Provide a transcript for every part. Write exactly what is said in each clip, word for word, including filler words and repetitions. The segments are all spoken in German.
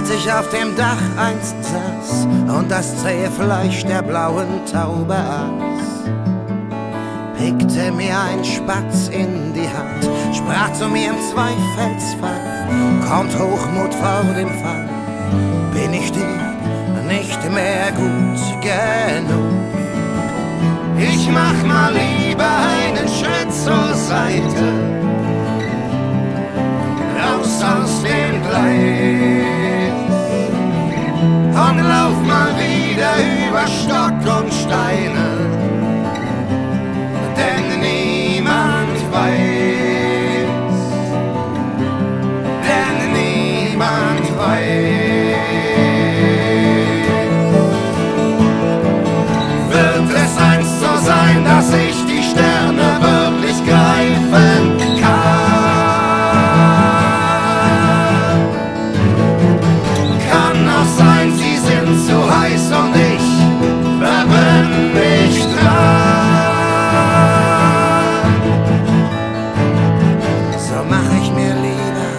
Als ich auf dem Dach einst saß und das zähe Fleisch der blauen Taube aß, pickte mir ein Spatz in die Hand, sprach zu mir im Zweifelsfall: Kommt Hochmut vor dem Fall, bin ich dir nicht mehr gut genug. Ich mach mal lieber einen Schritt zur Seite, raus aus dem Gleis, und lauf mal wieder über Stock und Steine, denn niemand weiß, denn niemand weiß. Wird es einst so sein, dass ich die Sterne wirklich greifen kann? Kann auch sein, sie sind zu heiß und ich verbrenne mich dran. So mach ich mir lieber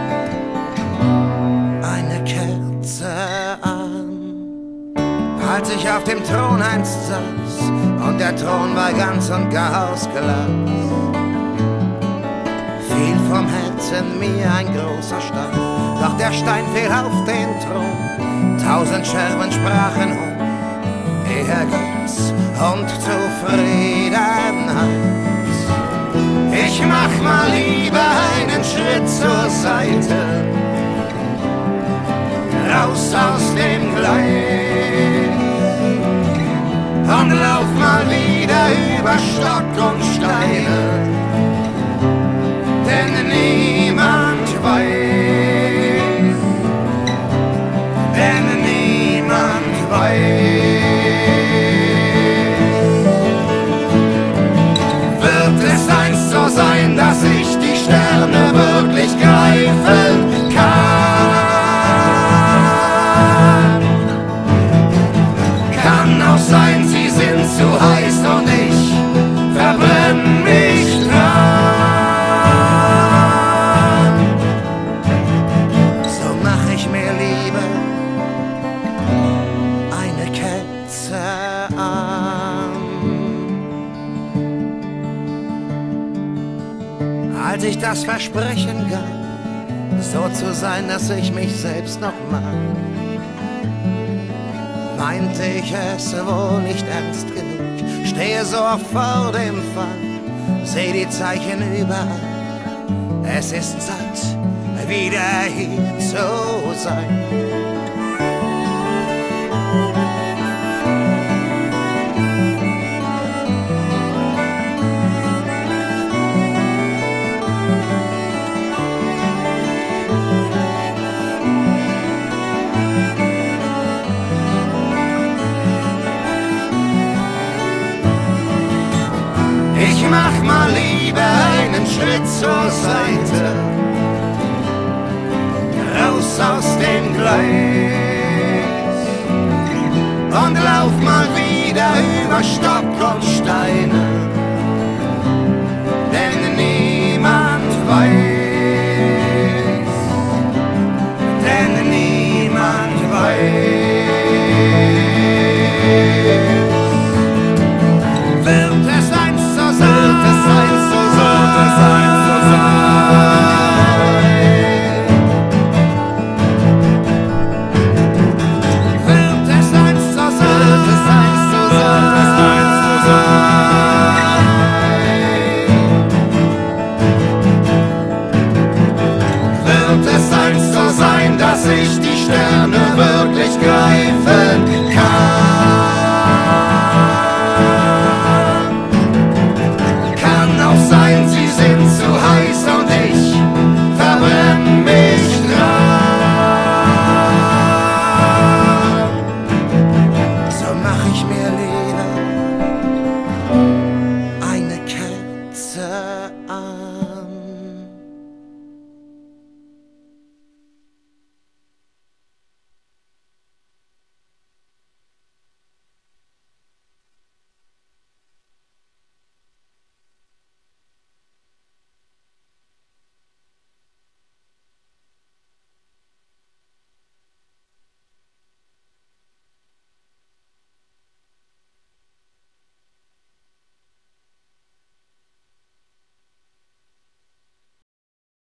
eine Kerze an. Als ich auf dem Thron einst saß und der Thron war ganz und gar aus Glas, fiel vom Herzen mir ein großer Stein, doch der Stein fiel auf den Thron. Tausend Scherben sprachen um Ehrgeiz und Zufriedenheit. Ich mach mal lieber einen Schritt zur Seite, raus aus dem Gleis, und lauf mal wieder über Stock und Steine, denn niemand weiß, denn niemand weiß. Wird es einst so sein, dass ich die Sterne wirklich greifen kann? Kann auch sein, sie sind zu heiß und ich verbrenne mich dran. So mach ich mir lieber eine Kerze an. Als ich das Versprechen gab, so zu sein, dass ich mich selbst noch mag, meinte ich es wohl nicht ernst genug. Stehe so oft vor dem Fall, seh die Zeichen überall. Es ist Zeit, wieder hier zu sein. Ich mach mal lieber einen Schritt zur Seite, raus aus dem Gleis, und lauf mal wieder über Stock und Steine, denn niemand weiß, denn niemand weiß. Wird es einst so sein, wird es einst so sein, wird es einst so sein. Wird es einst so sein, wird es einst so sein, wird es einst so sein. Wird es einst so sein, dass ich die Sterne wirklich greife